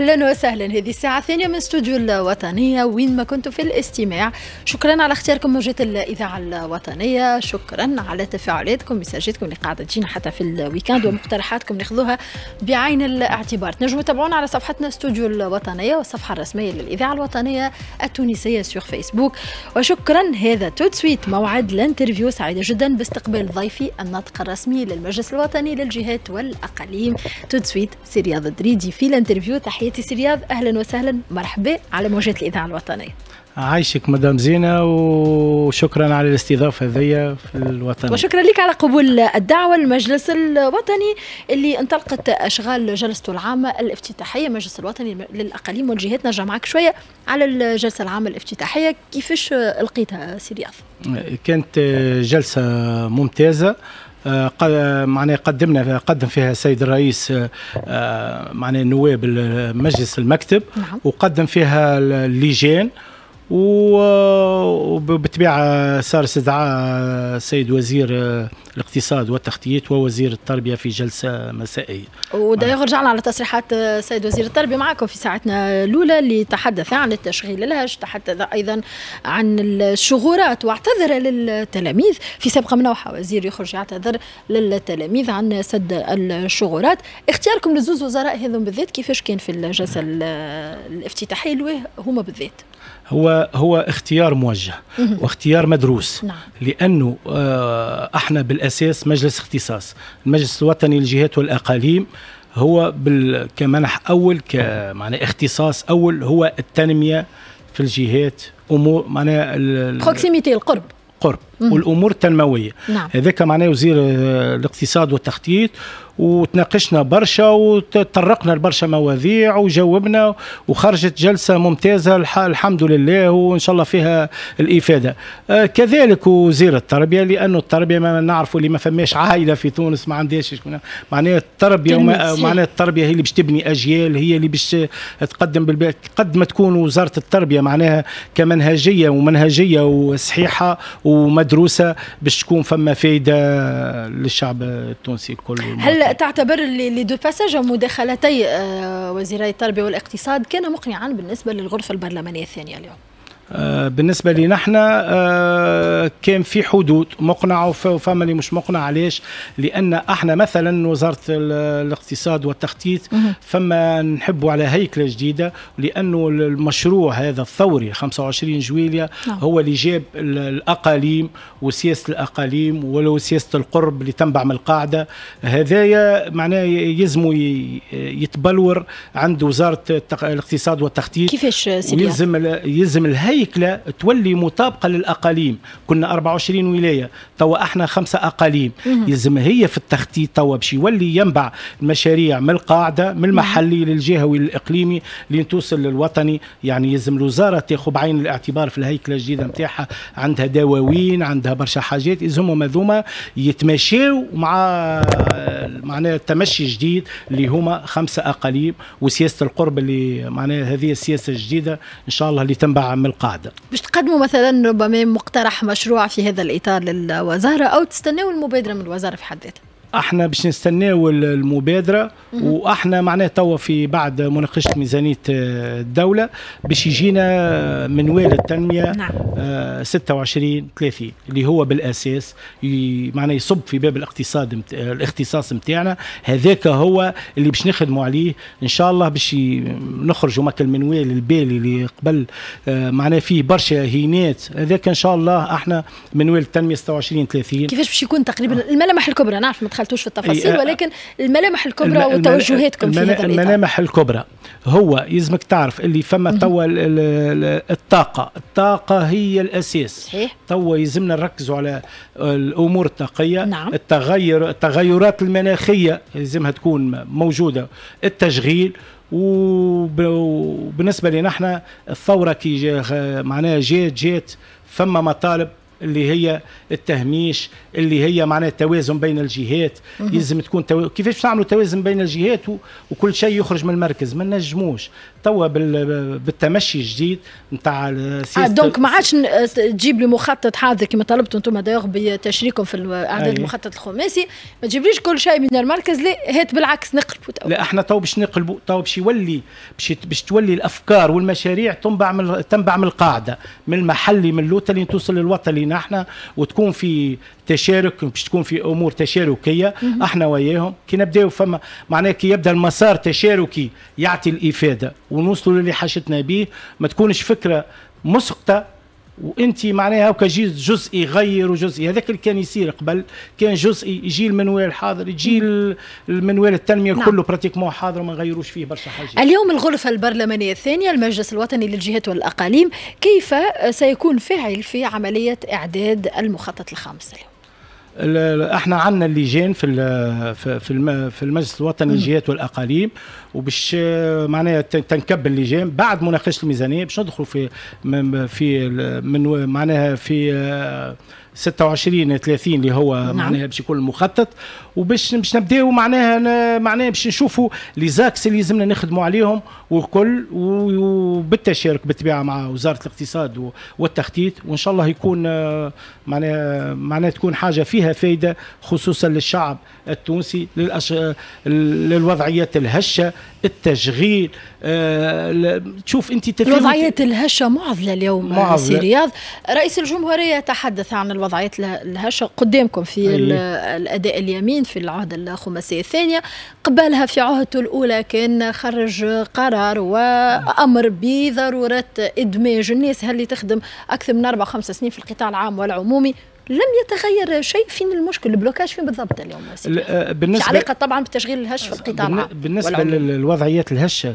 أهلا وسهلا. هذه الساعة الثانية من استوديو الوطنية وين ما كنتوا في الاستماع. شكرا على اختياركم موجات الإذاعة الوطنية، شكرا على تفاعلاتكم مساجاتكم اللي قاعدة تجينا حتى في الويكاند ومقترحاتكم ناخذوها بعين الاعتبار. تنجموا تتابعونا على صفحتنا استوديو الوطنية والصفحة الرسمية للإذاعة الوطنية التونسية سيغ فيسبوك. وشكرا. هذا تو سويت موعد الانترفيو. سعيدة جدا باستقبال ضيفي الناطق الرسمي للمجلس الوطني للجهات والأقاليم تو سويت سي رياض الدريدي في الانترفيو. تحياتي سي رياض، اهلا وسهلا، مرحبا على موجات الاذاعه الوطنيه. عايشك مدام زينه وشكرا على الاستضافه هذيا في الوطن. وشكرا لك على قبول الدعوه للمجلس الوطني اللي انطلقت اشغال جلسته العامه الافتتاحيه. مجلس الوطني للاقاليم والجهات. نرجع معك شويه على الجلسه العامه الافتتاحيه، كيفاش لقيتها سي رياض؟ كانت جلسه ممتازه. معناها قدم فيها السيد الرئيس معناها نواب مجلس المكتب. نعم. وقدم فيها اللجان، وبالطبيعه صار استدعاء السيد وزير الاقتصاد والتخطيط ووزير التربيه في جلسه مسائيه. ودايما رجعنا على تصريحات السيد وزير التربيه معكم في ساعتنا الاولى اللي تحدث عن التشغيل الهش، تحدث ايضا عن الشغورات واعتذر للتلاميذ. في سابقه منوحه وزير يخرج يعتذر للتلاميذ عن سد الشغورات. اختياركم لزوز وزراء هذم بالذات كيفاش كان في الجلسه الافتتاحيه لويه هما بالذات؟ هو اختيار موجه واختيار مدروس. نعم. لأنه احنا بالأساس مجلس اختصاص. المجلس الوطني للجهات والأقاليم هو كمنح أول كمعنى اختصاص أول هو التنمية في الجهات، أمور معناها بروكسيميتي، القرب والأمور التنموية. نعم. هذاك معناه وزير الاقتصاد والتخطيط، وتناقشنا برشا وتطرقنا لبرشا مواضيع وجاوبنا، وخرجت جلسة ممتازة الحمد لله، وإن شاء الله فيها الإفادة. كذلك وزير التربية، لأنه التربية ما نعرفوا اللي ما فماش عائلة في تونس ما عندهاش معناها التربية، معناها التربية هي اللي باش تبني أجيال، هي اللي باش تقدم قد ما تكون وزارة التربية معناها كمنهجية وصحيحة ومدروسة باش تكون فما فايدة للشعب التونسي الكل. هل تعتبر لي دو باساج مداخلتي وزيري التربية والاقتصاد كان مقنعا بالنسبة للغرفة البرلمانية الثانية اليوم؟ بالنسبة لي نحن كان في حدود مقنع وفما اللي مش مقنع. علاش؟ لأن احنا مثلا وزارة الاقتصاد والتخطيط فما نحبوا على هيكلة جديدة، لأنه المشروع هذا الثوري 25 جويلية هو اللي جاب الأقاليم وسياسة الأقاليم ولو سياسة القرب اللي تنبع من القاعدة. هذايا معناه يلزموا يتبلور عند وزارة الاقتصاد والتخطيط. كيفاش يلزم الهيكلة تولي مطابقة للأقاليم. كنا 24 ولاية، توا احنا 5 أقاليم. يلزم هي في التخطيط توا باش يولي ينبع المشاريع من القاعدة، من المحلي للجهوي للإقليمي لتوصل للوطني. يعني يلزم الوزارة تاخذ بعين الاعتبار في الهيكلة الجديدة نتاعها، عندها دواوين، عندها برشا حاجات يلزمهم هذوما يتماشاو مع معناها التمشي جديد اللي هما 5 أقاليم وسياسة القرب اللي معناها هذه السياسة الجديدة إن شاء الله اللي تنبع من القاعدة. باش تقدموا مثلا ربما مقترح مشروع في هذا الإطار للوزارة أو تستناو المبادرة من الوزارة في حد ذاتها؟ احنا باش نستناو المبادره، واحنا معناه توا في بعد مناقشه ميزانيه الدوله باش يجينا منوال التنميه. نعم. 26/30 اللي هو بالاساس معناه يصب في باب الاختصاص نتاعنا. هذاك هو اللي باش نخدموا عليه ان شاء الله باش نخرجوا مك المنوال البالي اللي قبل معناه فيه برشا هينات. هذاك ان شاء الله احنا منوال التنميه 26/30. كيفاش باش يكون تقريبا الملامح الكبرى؟ نعرف ما دخلتوش في التفاصيل، ولكن الملامح الكبرى وتوجهاتكم في هذا الإطار. الملامح الكبرى هو يلزمك تعرف اللي فما توا الطاقة هي الأساس. صحيح. توا يلزمنا نركزوا على الأمور الطاقية. نعم. التغيرات المناخية يلزمها تكون موجودة، التشغيل. وبالنسبة لنا احنا الثورة كي معناها جات فما مطالب اللي هي التهميش، اللي هي معناها التوازن بين الجهات. يلزم تكون كيفاش نعملوا توازن بين الجهات وكل شيء يخرج من المركز؟ ما نجموش توا بالتمشي الجديد نتاع دونك ما عادش تجيب لي مخطط حاضر كما طلبتوا انتم دايوغ بتشريككم في اعداد المخطط الخماسي، ما تجيبليش كل شيء من المركز، لا هات بالعكس نقلبوا. لا احنا تو باش نقلبوا، تو باش يولي باش تولي الافكار والمشاريع تنبع من القاعده، من المحلي من اللوتلي توصل للوطني نحن، وتكون في تشارك، باش تكون في امور تشاركيه احنا وياهم. كي نبداو فما معناها كي يبدا المسار تشاركي يعطي الافاده ونوصلوا للي حاجتنا به، ما تكونش فكره مسقطه وانت معناها هكا جزء يغير وجزء. هذاك اللي كان يصير قبل، كان جزء يجي المنوال حاضر، يجي المنوال التنميه كله براتيكمون حاضر وما نغيروش فيه برشا حاجات. اليوم الغرفه البرلمانيه الثانيه، المجلس الوطني للجهات والاقاليم، كيف سيكون فاعل في عمليه اعداد المخطط الخامس اليوم؟ احنا عندنا اللجان في المجلس الوطني للجهات والاقاليم، وباش معناها تنكب اللجان بعد مناقشه الميزانيه باش ندخلوا في معناها في 26 30 اللي هو معناها باش يكون المخطط، وباش نبداو معناها باش نشوفوا لي زاكس اللي لازمنا نخدموا عليهم والكل، وبالتشارك بالطبيعه مع وزاره الاقتصاد والتخطيط، وان شاء الله يكون معناها تكون حاجه فيها فائده خصوصا للشعب التونسي، للوضعيات الهشه، التشغيل. تشوف انت الوضعيات الهشه معضله اليوم سي رياض. رئيس الجمهوريه تحدث عن الوضعيات الهشه قدامكم في الاداء اليمين في العهد الخماسيه الثانيه، قبلها في عهدته الاولى كان خرج قرار وامر بضروره ادماج الناس اللي تخدم اكثر من 4 5 سنين في القطاع العام والعمومي. لم يتغير شيء. فين المشكل؟ البلوكاج فين بالضبط اليوم؟ بالنسبه في علاقه طبعا بالتشغيل الهش في القطاع العام. بالنسبه للوضعيات الهشه،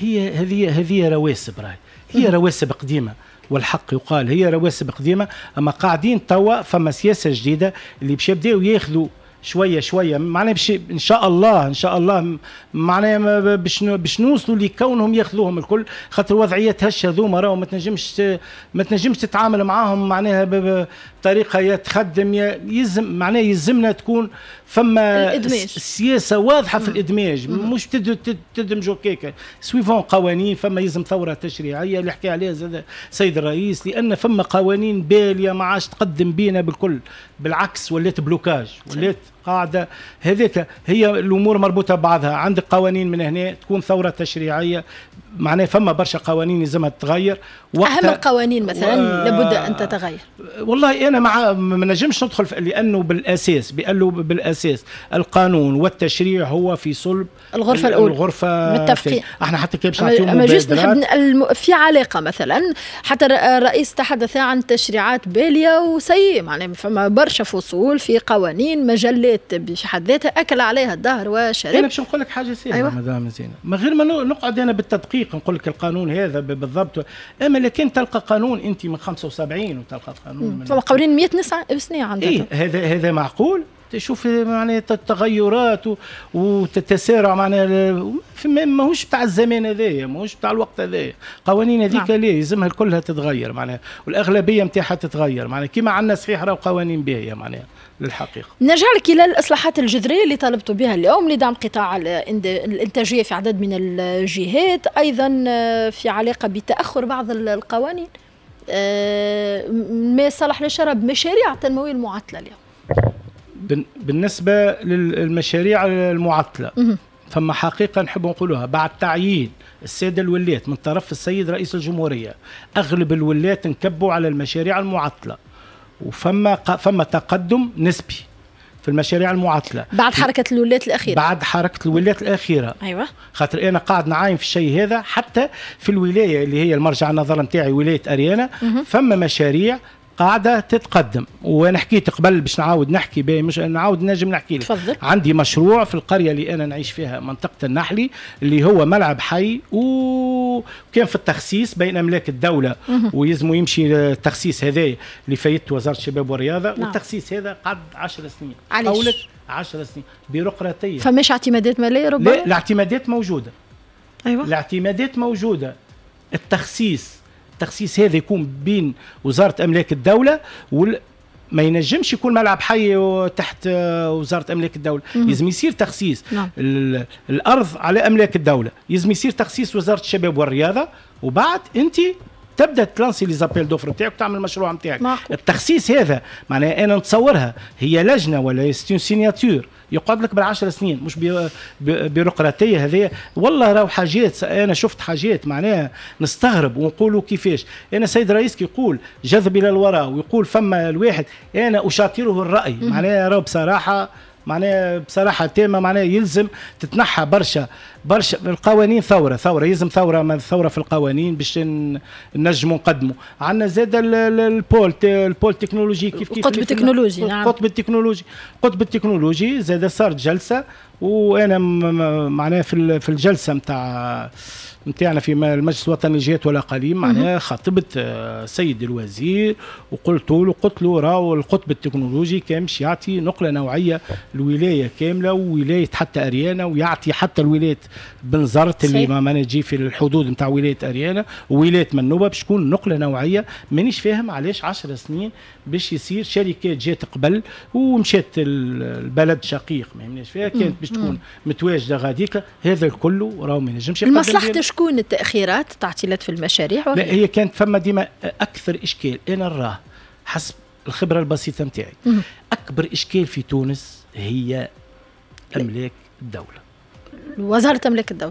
هذه رواسب، هي رواسب قديمه، والحق يقال هي رواسب قديمه، اما قاعدين توا فما سياسه جديده اللي باش يبداو ياخذوا شويه معناها باش ان شاء الله معناها باش نوصلوا لكونهم ياخذوهم الكل، خاطر وضعيات هشه ذوما راهو ما تنجمش تتعامل معاهم معناها بطريقه تخدم يلزمنا تكون فما سياسه واضحه في الادماج، مش تدمجوا كيكه سويفون قوانين. فما يلزم ثوره تشريعيه اللي حكى عليها زاد السيد الرئيس، لان فما قوانين باليه ما عادش تقدم بينا بالكل، بالعكس ولات بلوكاج، ولات قاعده. هذيك هي الامور مربوطه ببعضها. عندك قوانين من هنا تكون ثوره تشريعيه، معناها فما برشا قوانين لازمها تتغير. اهم القوانين مثلا لابد ان تتغير. والله انا ما نجمش ندخل لانه بالاساس القانون والتشريع هو في صلب الغرفه الاولى، متفقين. احنا حتى كي باش نعطيهم مبادرات في علاقه مثلا، حتى الرئيس تحدث عن تشريعات باليه وسيئه، معناها فما برشا فصول في قوانين مجلات بحد ذاتها اكل عليها الدهر وشرب. انا باش نقول لك حاجه سيئه. أيوة. مدام زينه، من غير ما نقعد انا بالتدقيق نقول لك القانون هذا بالضبط، اما لكن تلقى قانون انت من 75 وتلقى قانون فما قوانين 100 سنه عندك. إيه هذا معقول؟ تشوف معناها التغيرات وتتسارع معناها ماهوش بتاع الزمان هذايا، ماهوش بتاع الوقت هذايا. قوانين هذيك ليه يلزمها كلها تتغير معناها، والاغلبيه نتاعها تتغير معناها كيما عندنا صحيح راهو قوانين باهيه معناها للحقيقه. نرجع لك الى الاصلاحات الجذريه اللي طالبتوا بها اليوم لدعم قطاع الانتاجيه في عدد من الجهات، ايضا في علاقه بتاخر بعض القوانين ما يصلح للشرب مشاريع التنمويه المعطله اليوم. بالنسبه للمشاريع المعطله فما حقيقه نحب نقولوها، بعد تعيين الساده الولات من طرف السيد رئيس الجمهوريه اغلب الولات انكبوا على المشاريع المعطله، وفما تقدم نسبي في المشاريع المعطله بعد حركه الولات الاخيره. بعد حركه الولات الاخيره. ايوه. خاطر انا قاعد نعاين في الشيء هذا، حتى في الولايه اللي هي المرجع النظر نتاعي ولايه اريانا فما مشاريع قاعده تتقدم. وانا حكيت قبل باش نعاود نحكي به، مش نعاود نجم نحكي لك. عندي مشروع في القريه اللي انا نعيش فيها منطقه النحلي اللي هو ملعب حي، وكان في التخصيص بين املاك الدوله ويلزموا يمشي التخصيص هذا لفايت وزاره الشباب والرياضه. نعم. والتخصيص هذا قعد 10 سنين. علاش؟ 10 سنين بيروقراطيه. فماش اعتمادات ماليه ربما؟ لا، الاعتمادات موجوده. ايوه الاعتمادات موجوده. التخصيص هذا يكون بين وزاره املاك الدوله ما ينجمش يكون ملعب حي تحت وزاره املاك الدوله، لازم يصير تخصيص. نعم. الارض على املاك الدوله، لازم يصير تخصيص وزاره الشباب والرياضه، وبعد انت تبدا تلانسي لي زابيل دوفر نتاعك وتعمل المشروع نتاعك. التخصيص هذا معناها انا نتصورها هي لجنه ولا سيناتور يقعد لك بال10 سنين، مش بيروقراطيه هذه. والله راهو حاجات انا شفت حاجات معناها نستغرب ونقولوا كيفاش. انا سيد رئيس يقول جذب الى الوراء ويقول فما الواحد انا اشاطره الراي، معناها راهو بصراحه تامه، معناها يلزم تتنحى برشا القوانين. ثوره يلزم ثوره في القوانين باش نجموا نقدموا. عندنا زاد البول تكنولوجي كيف القطب التكنولوجي. نعم. القطب التكنولوجي زاد صارت جلسه، وانا معناها في الجلسه نتاعنا في المجلس الوطني للجهات والاقاليم معناها خاطبت السيد الوزير وقلت له راهو القطب التكنولوجي كان باش يعطي نقله نوعيه الولايه كامله وولايه حتى اريانا، ويعطي حتى الولايه بنزرت اللي ما نجي في الحدود نتاع ولايه اريانا وولايه منوبه باش تكون نقله نوعيه. مانيش فاهم علاش 10 سنين باش يصير شركات جات قبل ومشات البلد شقيق ما يهمناش فيها، كانت باش تكون متواجده غاديك. هذا الكل راهو ما ينجمش المصلحه شكون التاخيرات تعطيلات في المشاريع؟ لا هي كانت فما ديما اكثر اشكال انا نراه حسب الخبره البسيطه نتاعي. اكبر اشكال في تونس هي املاك الدوله، وزاره املاك الدوله.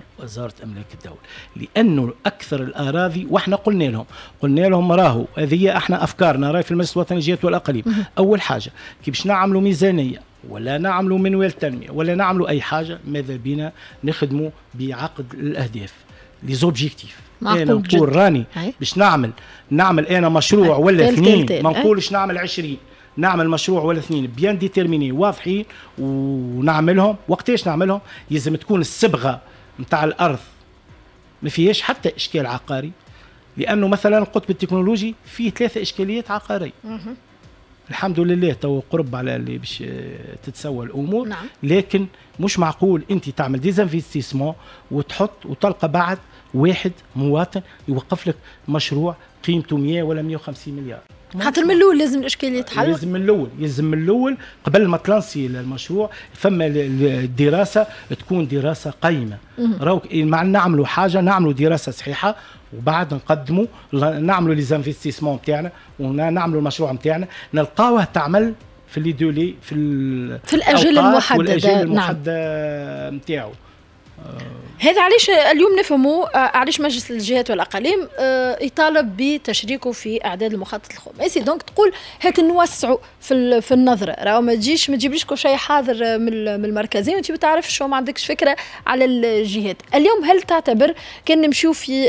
لانه اكثر الاراضي، واحنا قلنا لهم راهو هذه احنا افكارنا راهي في المجلس الوطني للجهات والاقاليم. اول حاجه كي باش نعملوا ميزانيه ولا نعملوا منوال تنميه ولا نعملوا اي حاجه، ماذا بينا نخدموا بعقد الاهداف لي زوبجيكتيف. انا نقول راني باش نعمل انا مشروع ولا اثنين، ما نقولش نعمل 20، نعمل مشروع ولا اثنين بيان ديتيرميني واضحين ونعملهم. وقتاش نعملهم؟ لازم تكون الصبغه نتاع الارض ما فيهاش حتى اشكال عقاري، لانه مثلا القطب التكنولوجي فيه 3 اشكاليات عقاريه. الحمد لله تو قرب على اللي باش تتسوى الامور. نعم. لكن مش معقول انت تعمل ديزانفستيسمون وتحط وتلقى بعد واحد مواطن يوقف لك مشروع قيمته 100 ولا 150 مليار. خاطر من الاول لازم الاشكال يتحل. لازم من الاول قبل ما تلانسي المشروع فما الدراسه تكون دراسه قيمه. راهو مع نعملوا حاجه نعملوا دراسه صحيحه وبعد نقدموا نعملوا لي زانفستيسمون نتاعنا ونعملوا المشروع نتاعنا نلقاوه تعمل في لي دولي في الاجال المحدده. نتاعو. هذا علاش اليوم نفهموا علاش مجلس الجهات والاقاليم يطالب بتشريكه في اعداد المخطط الخماسي. دونك تقول هاك نوسعوا في النظره، راهو ما تجيبليش كل شيء حاضر من المركزين وانت ما تعرفش وما عندكش فكره على الجهات. اليوم هل تعتبر كان نمشيو في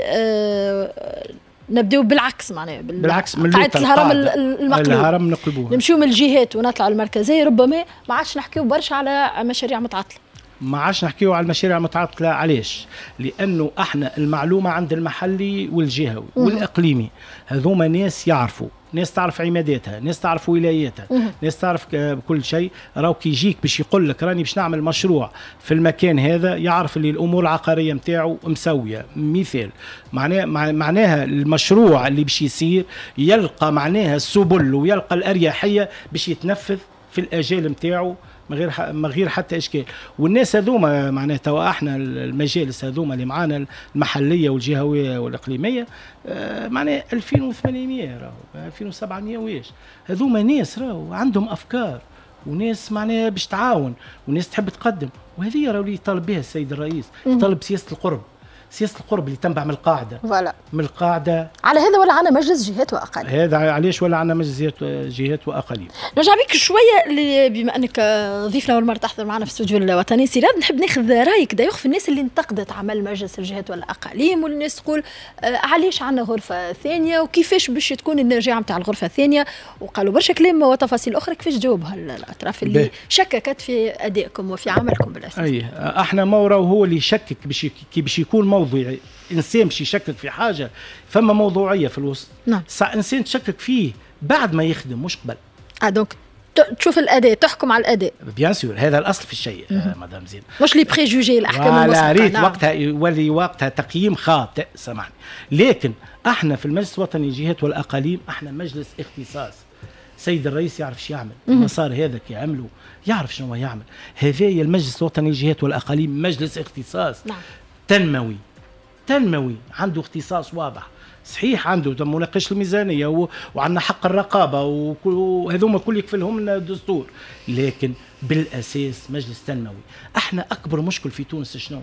نبداو بالعكس معناها بالعكس من قاعده الهرم نقلبوه نمشيو من الجهات ونطلعوا المركزيه، ربما ما عادش نحكيو برشا على مشاريع متعطله. ما عادش نحكيو على المشاريع المتعطله. علاش؟ لانه احنا المعلومه عند المحلي والجهوي والاقليمي هذوما ناس يعرفوا، ناس تعرف عماداتها، ناس تعرف ولاياتها، ناس تعرف كل شيء. راهو كي يجيك باش يقول لك راني باش نعمل مشروع في المكان هذا يعرف اللي الامور العقاريه نتاعو مسويه. مثال معناها المشروع اللي باش يصير يلقى معناها السبل ويلقى الاريحيه باش يتنفذ في الاجال نتاعو من غير حتى اشكال. والناس هذوما معناها توا احنا المجالس هذوما اللي معانا المحليه والجهويه والاقليميه معناها 2800 راهو 2700 ويش، هذوما ناس راهو عندهم افكار وناس معناها باش تعاون وناس تحب تقدم. وهذه راهو اللي يطالب بها السيد الرئيس، يطالب سياسه القرب اللي تنبع من القاعده. من القاعده على هذا ولا عنا مجلس جهات واقاليم. هذا علاش ولا عنا مجلس جهات واقاليم. نرجع بك شويه بما انك ضيفنا اول مره تحضر معنا في استوديو الوطني سيراد، نحب ناخذ رايك دايوخ في الناس اللي انتقدت عمل مجلس الجهات والاقاليم، والناس تقول علاش عنا غرفه ثانيه وكيفاش باش تكون النرجعه نتاع الغرفه الثانيه، وقالوا برشا كلام وتفاصيل اخرى. كيفاش جاوبها الاطراف اللي شككت في ادائكم وفي عملكم بالاساس؟ احنا مورا وهو اللي يشكك باش يكون موضوعي. انسان باش يشكك في حاجه فما موضوعيه في الوسط. نعم. انسان تشكك فيه بعد ما يخدم مش قبل. دونك تشوف الاداء، تحكم على الاداء. بيان سور هذا الاصل في الشيء. مدام زين مش لي بريجوجي الاحكام المسبقه. ريت نعم. وقتها يولي وقتها تقييم خاطئ سامحني. لكن احنا في المجلس الوطني للجهات والاقاليم احنا مجلس اختصاص. سيد الرئيس يعرف شو يعمل، المسار هذا كي يعمله يعرف شنو يعمل. هذايا المجلس الوطني للجهات والاقاليم مجلس اختصاص تنموي عنده اختصاص واضح. صحيح عنده مناقشه الميزانيه وعندنا حق الرقابه وهذوما كل يكفلهم لنا الدستور، لكن بالاساس مجلس تنموي. احنا اكبر مشكل في تونس شنو؟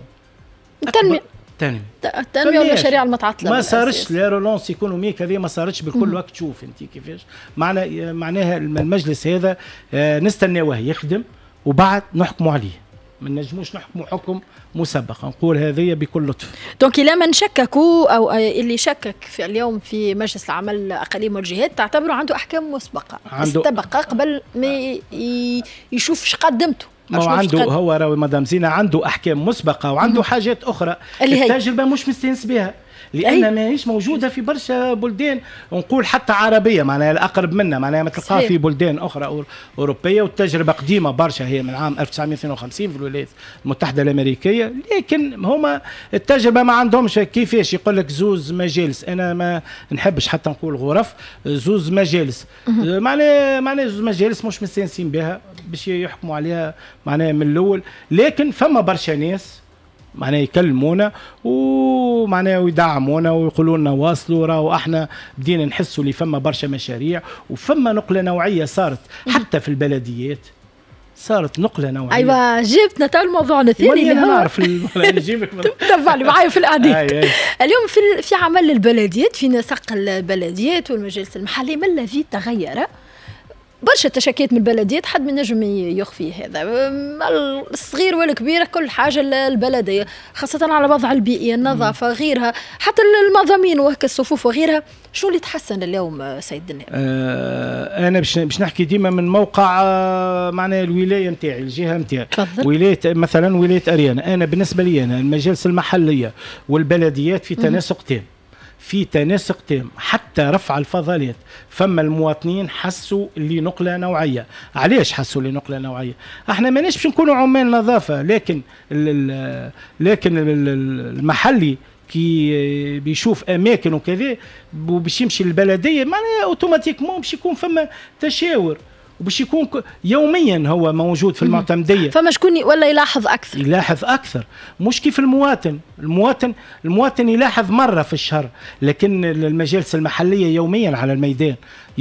التنمية والمشاريع المتعطلة ما صارش لا رولونس ايكونوميك، هذه ما صارتش بالكل وقت. تشوف انت كيفاش معناها المجلس هذا نستناوه يخدم وبعد نحكموا عليه، ما نجموش نحكموا حكم مسبق، نقول هذه بكل لطف. دونك إلا من شككوا او اللي شكك في اليوم في مجلس العمل الاقاليم والجهات تعتبروا عنده احكام مسبقه استبقى قبل ما يشوف ايش قدمته. هو راوي مدام زينة عنده احكام مسبقه وعنده حاجات اخرى التجربه مش مستانس بها، لان ماهيش موجوده في برشا بلدان، ونقول حتى عربيه معناها الاقرب منا، معناها ما تلقاها في بلدان اخرى اوروبيه، والتجربه قديمه برشا، هي من عام 1952 في الولايات المتحده الامريكيه، لكن هما التجربه ما عندهمش. كيفاش يقول لك زوز مجالس، انا ما نحبش حتى نقول غرف، زوز مجالس معناها زوز مجالس مش مستانسين بها باش يحكموا عليها معناها من الاول، لكن فما برشا ناس معناها يكلمونا ومعناها ويدعمونا ويقولوا لنا واصلوا، راهو احنا بدينا نحسوا اللي فما برشا مشاريع وفما نقله نوعيه صارت حتى في البلديات، صارت نقله نوعيه. ايوه جبتنا تو الموضوع الثاني اللي نعرف نجيبك تبعني معايا في الاعداد. اليوم في عمل البلديات، في نسق البلديات والمجالس المحليه، ما الذي تغير؟ برشا تشكيت من البلديات، حد من نجم يخفي هذا، الصغير والكبير كل حاجه البلديه، خاصه على الوضع البيئي، النظافه، غيرها، حتى المضامين وهك الصفوف وغيرها. شو اللي تحسن اليوم سيد النائب؟ انا باش نحكي ديما من موقع معناها الولايه نتاعي، الجهه نتاعي، ولايه مثلا ولايه اريانا. انا بالنسبه لي انا المجالس المحليه والبلديات في تناسق تام، في تناسق تام، حتى رفع الفضلات. فما المواطنين حسوا اللي نقله نوعيه. علاش حسوا اللي نقله نوعيه؟ احنا ماناش باش نكونوا عمال نظافه، لكن المحلي كي بيشوف اماكن وكذا وباش يمشي للبلديه، معناها اوتوماتيكمون باش يكون فما تشاور وباش يكون يوميا هو موجود في المعتمديه. فما شكون ولا يلاحظ اكثر، مش كيف المواطن يلاحظ مره في الشهر، لكن المجالس المحليه يوميا على الميدان،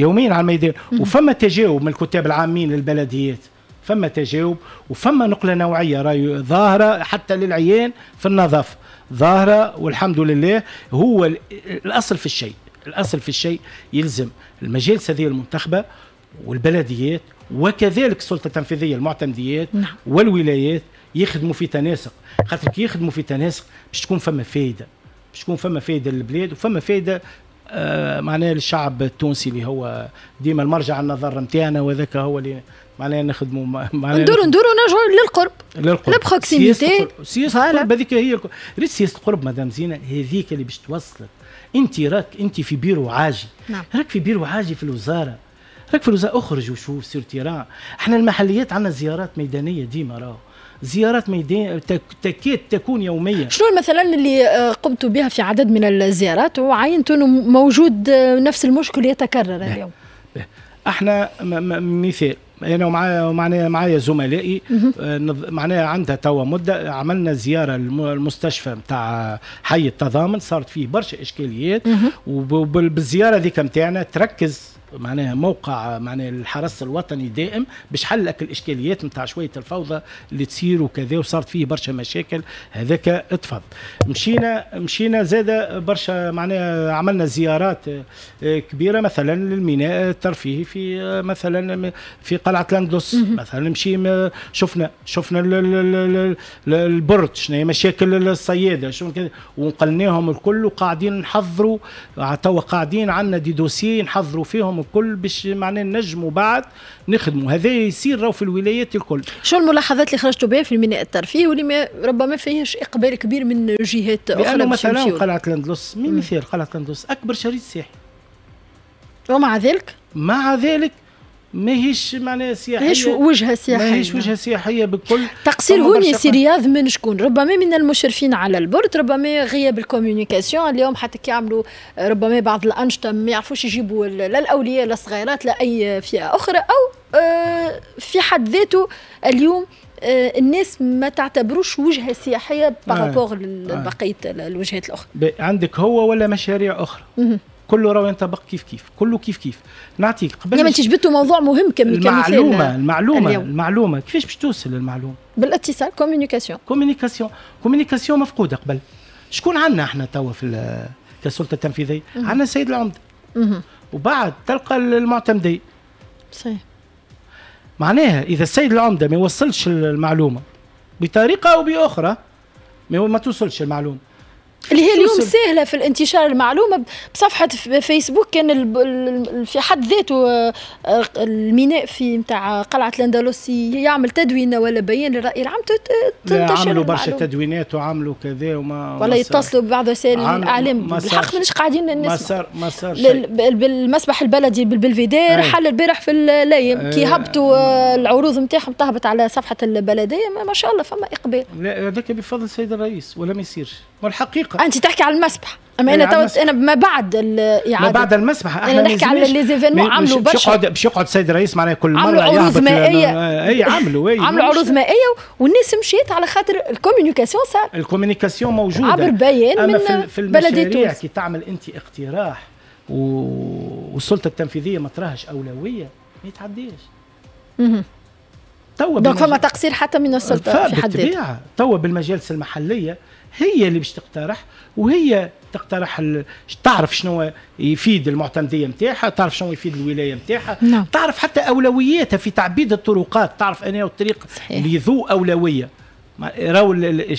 وفما تجاوب من الكتاب العامين للبلديات، فما تجاوب وفما نقله نوعيه راهي ظاهره حتى للعيان في النظافه، ظاهره والحمد لله. هو الاصل في الشيء يلزم المجالس هذه المنتخبه والبلديات وكذلك السلطه التنفيذيه المعتمديات والولايات يخدموا في تناسق، خاطر كي يخدموا في تناسق باش تكون فما فايده للبلاد وفما فايده معناها للشعب التونسي اللي هو ديما المرجع النظر نتاعنا، وذاك هو اللي معناها نخدموا ندوروا نرجعوا للقرب البروكسيميتي. سياسه القرب هذيك هي سياسه القرب مدام زينه، هذيك اللي باش توصلك. انت في بيرو عاجي، راك في بيرو عاجي في الوزاره، اخرج وشوف سير تيران. احنا المحليات عندنا زيارات ميدانيه ديما، راهو زيارات ميدان تكاد تكون يوميه. شنو مثلا اللي قمتوا بها في عدد من الزيارات وعينتوا انه موجود نفس المشكل يتكرر اليوم؟ احنا مثال، انا ومعايا زملائي معناها عندها توا مده عملنا زياره المستشفى نتاع حي التضامن، صارت فيه برشا اشكاليات، وبالزياره ذيك نتاعنا تركز معناها موقع معناها الحرس الوطني دائم باش حل لك الاشكاليات نتاع شويه الفوضى اللي تصير وكذا، وصارت فيه برشا مشاكل. هذاك اتفضل. مشينا زاد برشا معناها عملنا زيارات كبيره مثلا للميناء الترفيهي في مثلا في قلعه لاندلس مثلا، شفنا البرد شنو هي مشاكل الصياده شنو كذا، ونقلناهم الكل وقاعدين نحضروا توا، قاعدين عندنا دي دوسي نحضروا فيهم الكل باش معناه نجموا بعد نخدموا. هذا يصير راهو في الولايات الكل. شو الملاحظات اللي خرجتوا بها في الميناء الترفيهي واللي ربما فيهش اقبال كبير من جهات اخرى؟ لانه مثلا قلعه لاندلس مثال، قلعه لاندلس اكبر شريط سياحي، ومع ذلك ماهيش معناها سياحيه، ماهيش وجهه سياحيه، ماهيش وجهه سياحيه بالكل. تقصير هون يا سي رياض من شكون؟ ربما من المشرفين على البورد، ربما غياب الكوميونيكاسيون. اليوم حتى كي يعملوا ربما بعض الانشطه ما يعرفوش يجيبوا لا الاولياء لا الصغيرات لا اي فئه اخرى، او في حد ذاته اليوم الناس ما تعتبروش وجهه سياحيه بارابور لبقيه الوجهات الاخرى. عندك هو ولا مشاريع اخرى؟ كله راه ينطبق كيف كيف، كله كيف كيف. نعطيك قبل انت جبتوا موضوع مهم كمثال. المعلومه كيفاش باش توصل للمعلومه؟ بالاتصال، كوميونيكاسيون مفقوده قبل. شكون عندنا احنا توا في كسلطه تنفيذيه؟ عندنا سيد العمده وبعد تلقى المعتمديه. صحيح. معناها اذا السيد العمده ما يوصلش المعلومه بطريقه او باخرى، ما توصلش المعلومه اللي هي اليوم سهله في الانتشار المعلومه بصفحه فيسبوك. كان في حد ذاته الميناء في نتاع قلعه الاندلسي يعمل تدوينه ولا بيان للراي العام تنتشر. عملوا برشا تدوينات وعملوا كذا ولا يتصلوا ببعض وسائل الاعلام. بالحق مانيش قاعدين نسمع. ما صار بالمسبح البلدي بالبلفيدير حل البارح في اللايم كي هبطوا العروض نتاعهم تهبط على صفحه البلديه. ما شاء الله فما اقبال. لا هذاك بفضل السيد الرئيس ولا ما يصيرش. والحقيقه انت تحكي على المسبح، اما انا ما بعد الاعاده، ما بعد المسبح انا نحكي على لي زيفينمون. عملوا برشا باش يقعد السيد الرئيس معناها كل مره عروض مائيه. عملوا عروض مائيه والناس مشيت على خاطر الكوميونيكاسيون صار. الكوميونيكاسيون موجوده عبر بيان من في المشاريع كي تعمل انت اقتراح والسلطه التنفيذيه ما تراهش اولويه ما يتعديش. دونك فما تقصير حتى من السلطه في حد ذاتها. توا بالمجالس المحليه هي اللي باش تقترح، وهي تقترح تعرف شنو يفيد المعتمديه نتاعها، تعرف شنو يفيد الولايه نتاعها، تعرف حتى اولوياتها في تعبيد الطرقات، تعرف انه الطريق اللي ذو اولويه. راهو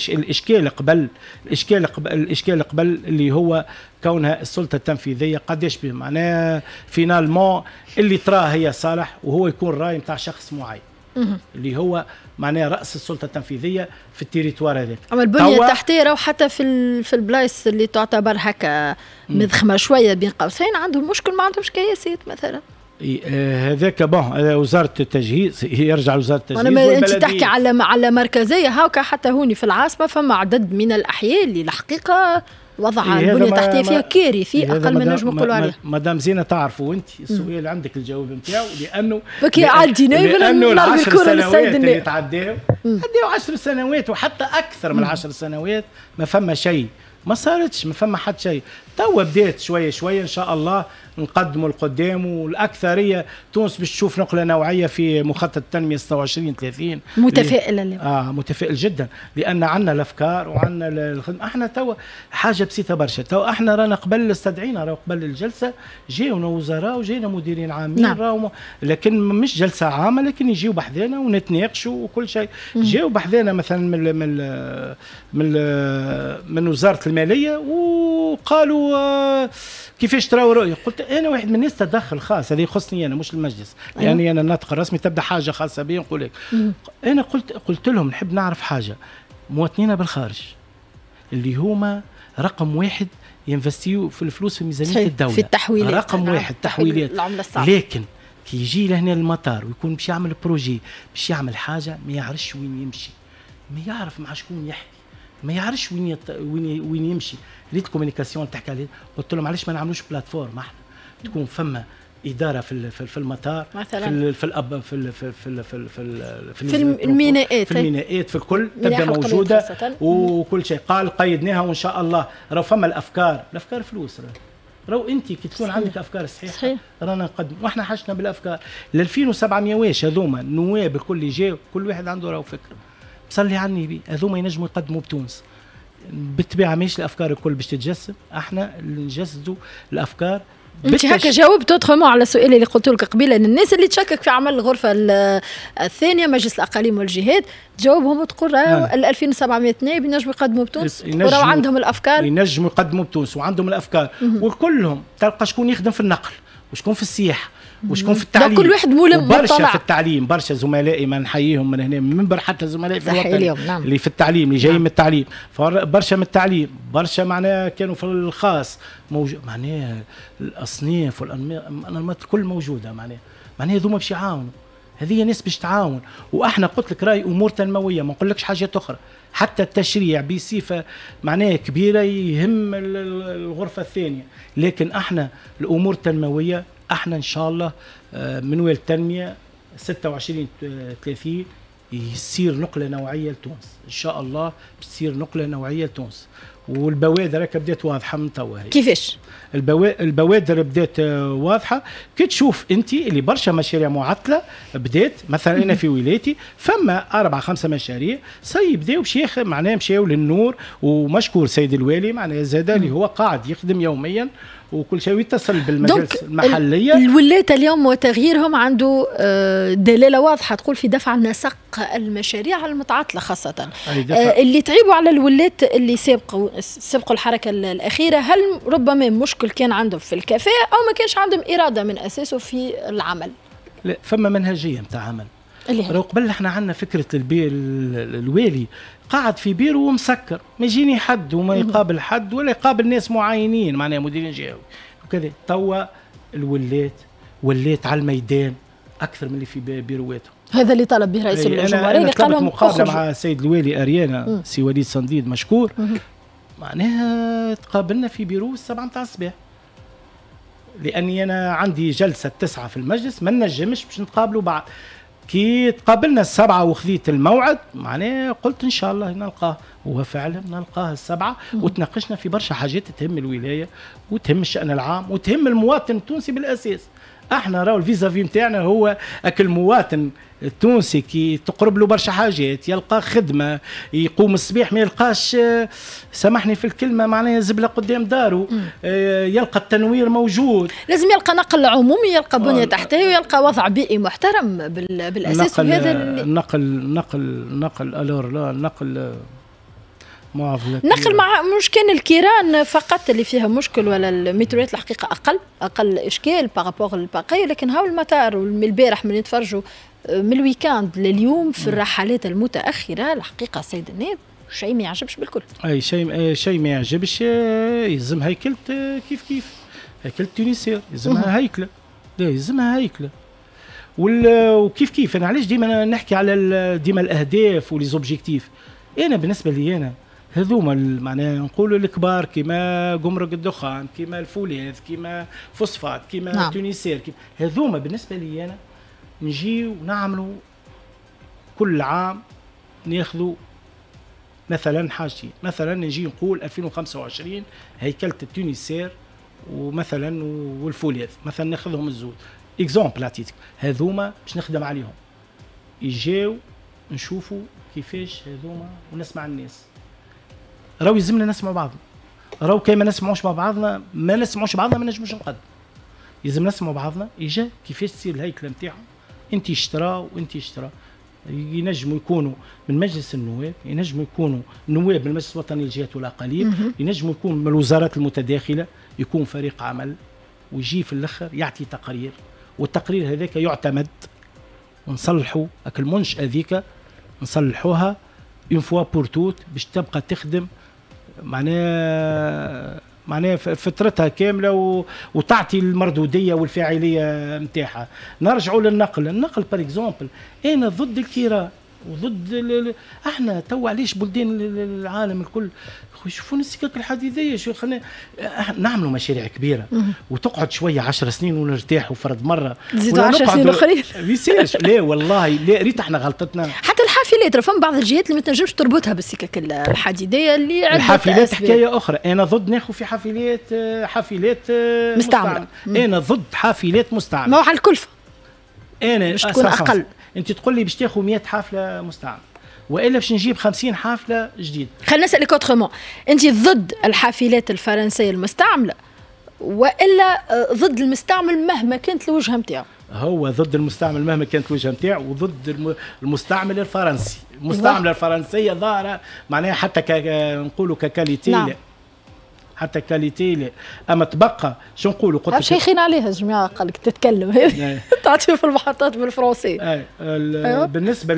الاشكال قبل اللي هو كونها السلطه التنفيذيه قداش معناها فينالمون اللي تراه هي صالح، وهو يكون راي نتاع شخص معين اللي هو معناها راس السلطه التنفيذيه في التيريتوار هذاك. اما البنيه التحتيه راهو حتى في البلايص اللي تعتبر هكا مضخمه شويه بين قوسين عندهم مشكل، ما عندهمش كياسات مثلا. هذاك هذا وزاره التجهيز، يرجع لوزاره التجهيز. انت تحكي على مركزيه هاكا، حتى هوني في العاصمه فما عدد من الاحياء اللي الحقيقه وضع البنيه التحتيه فيها كارثي اقل من نجم نقولوا عليه. مدام زينه تعرفوا انت السؤال عندك الجواب نتاعو، لانه لانه ال10 سنوات اللي تعداو 10 سنوات وحتى اكثر من 10 سنوات ما فما شيء، ما صارتش، ما فما حد شيء. توا بدات شويه شويه ان شاء الله نقدموا لقدام، والاكثريه تونس باش تشوف نقله نوعيه في مخطط التنميه 26 30. متفائله اليوم. متفائل جدا، لان عندنا الافكار وعندنا الخدمه. احنا توا حاجه بسيطه برشا. توا احنا رانا قبل استدعينا، راهو قبل الجلسه جاونا وزراء وجينا مديرين عامين. نعم. لكن مش جلسه عامه، لكن يجيو بحذانا ونتناقشوا وكل شيء. جاو بحذانا مثلا من وزاره الماليه وقالوا كيفاش تراو رؤيه. قلت انا واحد من الناس تدخل خاص، هذه يخصني انا مش المجلس، يعني انا الناطق الرسمي تبدا حاجه خاصه بي نقول لك. انا قلت لهم نحب نعرف حاجه، مواطنينا بالخارج اللي هما رقم واحد ينفستيو في الفلوس في ميزانيه الدوله، في التحويلات، رقم واحد تحويلات، لكن كي يجي لهنا المطار ويكون باش يعمل بروجي، باش يعمل حاجه ما يعرفش وين يمشي، ما يعرف مع شكون يحكي، ما يعرفش وين يمشي. ريت كوميونيكاسيون تحكي عليه. قلت لهم علاش ما نعملوش بلاتفورم احنا تكون فما اداره في المطار مثلا، في الميناءات، في الكل تبدا موجوده وكل شيء. قال قيدناها وان شاء الله راهو فما الافكار فلوس. راهو انت كي تكون عندك افكار صحيحه رانا نقدم، واحنا حاجتنا بالافكار. ال 2700 واش هذوما النواب الكل اللي جاوا كل واحد عنده راهو فكره. صلي على النبي هذوما ينجموا يقدموا بتونس. بالطبيعه ماشي الافكار الكل باش تتجسد، احنا اللي نجسدوا الافكار. انت هكا جاوبت اوترومون على السؤال اللي قلت لك قبيله، ان الناس اللي تشكك في عمل الغرفه الثانيه مجلس الاقاليم والجهات تجاوبهم وتقول ال 2700 نائب ينجموا يقدموا بتونس وراو عندهم الافكار، ينجموا يقدموا بتونس وعندهم الافكار. وكلهم تلقى شكون يخدم في النقل وشكون في السياحه وشكون في التعليم، كل واحد مولم برشا في التعليم. برشا زملائي ما نحييهم من هنا من منبر، حتى زملائي في الوطن نعم. اللي في التعليم اللي جايين من التعليم، برشا من التعليم، برشا معناها كانوا في الخاص موجود، معناها الاصناف والانماط الكل موجوده معناها. معناها هذوما باش يعاونوا، هذه ناس باش تعاون. واحنا قلت لك راي امور تنمويه، ما نقولكش حاجات اخرى. حتى التشريع بصفه معناها كبيره يهم الغرفه الثانيه، لكن احنا الامور التنمويه احنا ان شاء الله منوال التنميه 26/30 يصير نقله نوعيه لتونس ان شاء الله، بتصير نقله نوعيه لتونس. والبوادر راك بدات واضحه من توا. كيفاش؟ البوادر بدات واضحه. كي تشوف انت اللي برشا مشاريع معطله بدات، مثلا انا في ولايتي فما 4-5 مشاريع بداوا باش معناها مشاو للنور، ومشكور سيد الوالي معناها زاد اللي هو قاعد يخدم يوميا وكل شيء يتصل بالمجالس المحليه. الولايات اليوم وتغييرهم عنده دلاله واضحه تقول في دفع نسق المشاريع المتعطله، خاصه اللي تعيبوا على الولايات اللي سبقوا الحركه الاخيره. هل ربما مشكل كان عندهم في الكفاءه او ما كانش عندهم اراده من اساسه في العمل؟ لا، فما منهجيه نتاع عمل. لو قبل احنا عندنا فكره الوالي قاعد في بيرو ومسكر، ما يجيني حد وما يقابل حد ولا يقابل ناس معينين معناها مديرين جهوي وكذا. توا ولات على الميدان اكثر من اللي في بيرواتهم. هذا اللي طلب به رئيس الجمهوريه، اللي قال لهم مقابله مع السيد الوالي اريانا سي وليد صنديد مشكور، معناها تقابلنا في بيرو 7 متاع الصباح، لاني انا عندي جلسه 9 في المجلس ما نجمش باش نتقابلوا بعض. كي تقابلنا 7 وخذيت الموعد معناه قلت ان شاء الله نلقاه، هو فعلا نلقاه 7 وتناقشنا في برشا حاجات تهم الولايه وتهم الشان العام وتهم المواطن التونسي بالاساس. احنا راهو الفيزافي نتاعنا هو المواطن التونسي كي تقرب له برشا حاجات، يلقى خدمه، يقوم الصباح ما يلقاش سامحني في الكلمه معناها زبله قدام داره، يلقى التنوير موجود، لازم يلقى نقل عمومي، يلقى بنيه تحتيه، ويلقى وضع بيئي محترم بالاساس. وهذا النقل نقل مع مش كان الكيران فقط اللي فيها مشكل، ولا المتروات الحقيقه اقل اشكال بارابور للباقي، لكن هاو المطار والبارح من يتفرجوا من الويكاند لليوم في الرحلات المتاخره الحقيقه سيد النائب شيء ما يعجبش بالكل. اي شيء ما يعجبش. يلزم هيكله كيف هيكله تونسيه يلزمها هيكله، لا يلزمها هيكله. وكيف انا علاش ديما نحكي على ديما الاهداف وليزوبجيكتيف. انا بالنسبه لي انا هذوما معناها نقولوا الكبار كيما قمرق الدخان، كيما الفولاذ، كيما فوسفات، كيما تونسير، هذوما بالنسبه لي انا نجيو نعملوا كل عام ناخذوا مثلا حاجتين. مثلا نجي نقول 2025 هيكله التونسير ومثلا والفولاذ مثلا ناخذهم الزود اكزومبل عطيتك، هذوما باش نخدم عليهم. يجيو نشوفوا كيفاش هذوما ونسمع الناس. راهو يلزمنا نسمع بعضنا، راهو كي ما نسمعوش مع بعضنا ما نجموش نقدم. يلزم نسمع بعضنا. اجا كيفاش تصير الهيكله نتاعهم، انت اشترى وانت اشترى. ينجموا يكونوا من مجلس النواب، ينجموا يكونوا نواب من المجلس الوطني للجهات والاقاليم، ينجموا يكونوا من الوزارات المتداخله، يكون فريق عمل ويجي في الاخر يعطي تقرير، والتقرير هذاك يعتمد ونصلحوا المنشاه ذيك نصلحوها اون فوا بور توت باش تبقى تخدم معناها فترتها كامله وتعطي المردوديه والفاعليه نتاعها. نرجعوا للنقل بار اكزومبل، انا ضد الكيران وضد احنا تو علاش بلدان العالم الكل يشوفون السكك الحديديه شو خلينا نعملوا مشاريع كبيره وتقعد شويه 10 سنين ونرتاحوا فرد مره نزيدوا 10 سنين اخرين. لا والله لا ريت احنا غلطتنا. حتى الحافلات فما بعض الجهات اللي ما تنجمش تربطها بالسكك الحديديه اللي عندها الحافلات حكايه اخرى. انا ضد ناخذ في حافلات مستعمله. انا ضد حافلات مستعمله. ما هو على الكلفه انا باش تكون اقل. انت تقول لي باش تاخذ 100 حافله مستعمله والا باش نجيب 50 حافله جديده. خلينا نسالك اوترومون، انت ضد الحافلات الفرنسيه المستعمله والا ضد المستعمل مهما كانت الوجهه نتاعو؟ هو ضد المستعمل مهما كانت الوجهه نتاعو وضد المستعمل الفرنسي. المستعمله الفرنسيه ظاهره معناها حتى نقولوا ككاليتي. نعم. حتى كاليتي لا. اما تبقى شو نقولوا قلت شيخين عليها الجماعه قال لك تتكلم تعطي في المحطات بالفرنسي. بالنسبه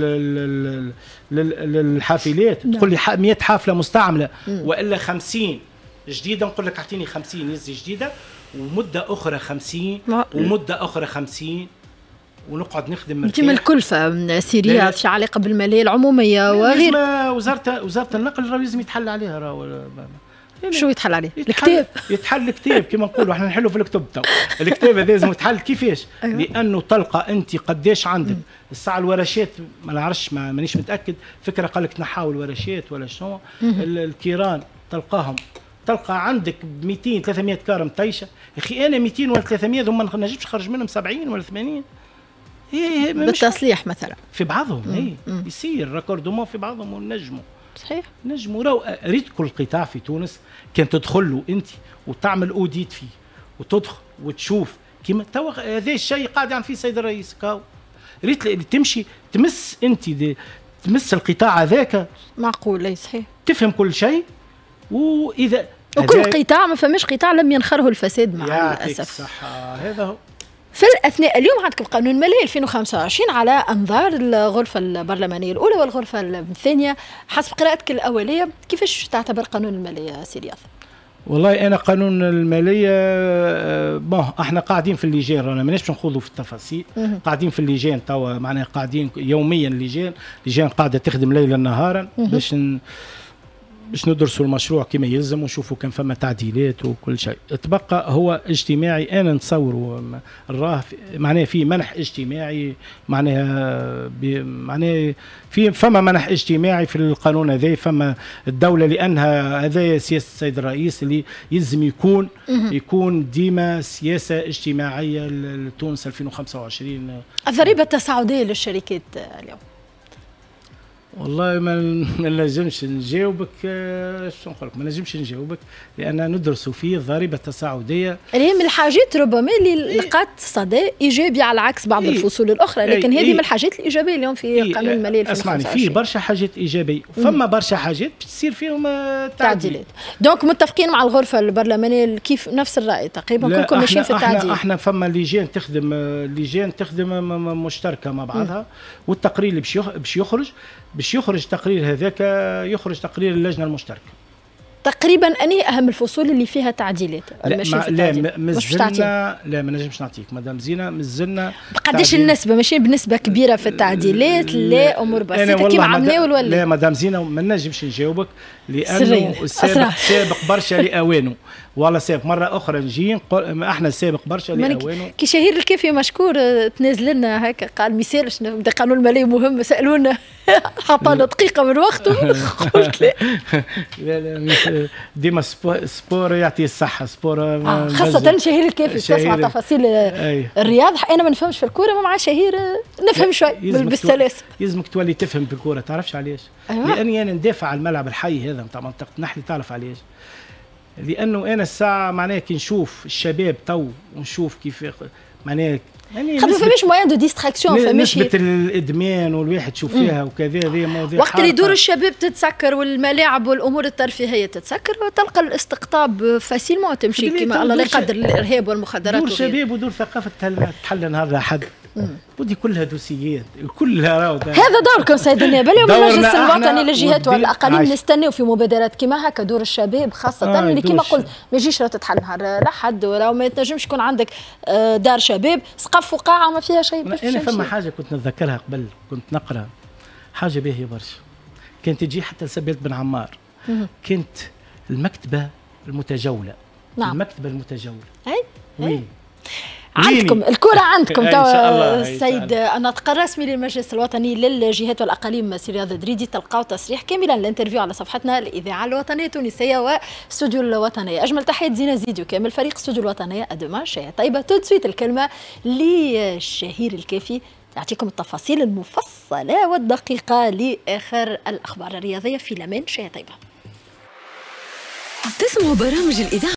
للحافلات تقول لي 100 حافله مستعمله والا 50 جديده، نقول لك اعطيني 50 يزي جديده ومده اخرى 50 ومده اخرى 50 ونقعد نخدم مرتاح. انت من الكلفه سيريا في علاقه بالماليه العموميه وغير. وزاره النقل راه لازم يتحل عليها راهو. شو يتحل عليه؟ الكتاب. يتحل الكتاب كما نقولوا احنا نحلوا في الكتب تو. الكتاب هذا لازم يتحل كيفاش؟ أيوة. لانه تلقى انت قداش عندك الساعه الورشات ما نعرفش مانيش متاكد، فكره قال لك تنحاوا الورشات ولا شنو، الكيران تلقى عندك 200 300 كارم طيشه، يا اخي انا 200 ولا 300 ذوما ما نجمش نخرج منهم 70 ولا 80. بالتصليح مثلا في بعضهم يصير راكوردومون في بعضهم ونجموا. صحيح. نجموا راهو ريت كل قطاع في تونس كان تدخل له انت وتعمل اوديت فيه وتدخل وتشوف كيما توا هذا الشيء قاعد يعمل فيه السيد الرئيس كاو. ريت تمشي تمس انت تمس القطاع هذاك معقول. اي صحيح. تفهم كل شيء. واذا وكل قطاع ما فماش قطاع لم ينخره الفساد مع الاسف. صح. هذا هو. في الأثناء اليوم عندكم قانون المالية 2025 على أنظار الغرفة البرلمانية الأولى والغرفة الثانية. حسب قراءتك الأولية كيفاش تعتبر قانون المالية سي رياض؟ والله أنا قانون المالية احنا قاعدين في اللجان، رانا ماناش نخوضوا في التفاصيل. قاعدين في اللجان توا، معناها قاعدين يوميا لجان قاعدة تخدم ليلا نهارا باش ندرسوا المشروع كما يلزم ونشوفوا كان فما تعديلات وكل شيء. تبقى هو اجتماعي، انا نتصور راه معناها في منح اجتماعي، معناها فما منح اجتماعي في القانون هذا. فما الدوله لانها هذا سياسه السيد الرئيس اللي يلزم يكون ديما سياسه اجتماعيه لتونس 2025. الضريبه التصاعديه للشركات اليوم والله ما نجمش نجاوبك. شو نقول لك؟ ما نجمش نجاوبك لان ندرسوا فيه الضريبه التصاعديه اللي هي من الحاجات ربما اللي لقات صدى ايجابي على عكس بعض الفصول الاخرى، لكن هذه من الحاجات الايجابيه اليوم في قانون الماليه 2025. اسمعني، فيه برشا حاجات ايجابيه وفما برشا حاجات بتصير فيهم تعديلات. دونك متفقين مع الغرفه البرلمانيه كيف نفس الراي تقريبا كلكم ماشيين في التعديل. احنا فما لجان تخدم مشتركه مع بعضها، والتقرير اللي باش يخرج تقرير هذاك يخرج تقرير اللجنه المشتركه. تقريبا انهي اهم الفصول اللي فيها تعديلات؟ لا مازلنا لا ما نجمش نعطيك مدام زينه. مازلنا قداش النسبه؟ ماشي بنسبه كبيره في التعديلات؟ لا امور بسيطه كيما عملناو ولا لا مدام زينه ما نجمش نجاوبك لانه سابق برشا لاوانه. والله سابق مرة أخرى نجي احنا سابق برشا لأوانه. كي شهير الكافي مشكور تنازل لنا هكا قال ما يسالش نبدا قانون المالية مهم، سألونا حطانا دقيقة من وقته قلت لا ديما سبور يعطي الصحة. سبور خاصة شهير الكافي تسمع تفاصيل الرياض. أنا ما نفهمش في الكورة مع شهير نفهم شوي بالسلاسة. يلزمك تولي تفهم في الكورة. تعرفش علاش؟ لأني أنا ندافع على الملعب الحي هذا نتاع منطقة نحلي. تعرف علاش؟ لانه انا الساعه معناها كي نشوف الشباب تو ونشوف كيف معناها يعني خاطر فماش موان دو ديستراكسيون، فماش نسبه الادمان والواحد تشوف فيها وكذا. هذه مواضيع وقت اللي يدور الشباب تتسكر والملاعب والامور الترفيهيه تتسكر، وتلقى الاستقطاب فاسيلمون تمشي كما الله لا يقدر الارهاب والمخدرات. دور شباب ودور ثقافه تحل نهار احد. ودي كلها دوسيات كلها راهو. هذا دوركم سيد النائب. اليوم المجلس الوطني للجهات والاقاليم نستناو في مبادرات كيما هكا دور الشباب خاصه اللي كيما قلت ما يجيش راه تتحل نهار لحد، وراو ما تنجمش يكون عندك دار شباب سقف وقاعه ما فيها شيء. انا فما حاجه كنت نتذكرها قبل كنت نقرا حاجه باهيه برشا، كانت تجي حتى لسبيت بن عمار. كانت المكتبه المتجوله. نعم. المكتبه المتجوله. اي عندكم الكرة عندكم توا السيد الناطق الرسمي للمجلس الوطني للجهات والاقاليم سي رياض دريدي. تلقاو تصريح كاملا الانترفيو على صفحتنا الاذاعه الوطنيه التونسيه واستوديو الوطنيه. اجمل تحيات زينه زيديو كامل فريق استوديو الوطنيه. ادوما شيء طيبه. تو سويت الكلمه للشهير الكافي يعطيكم التفاصيل المفصله والدقيقه لاخر الاخبار الرياضيه في الامان. شيء طيبه. تسمعوا برامج الاذاعه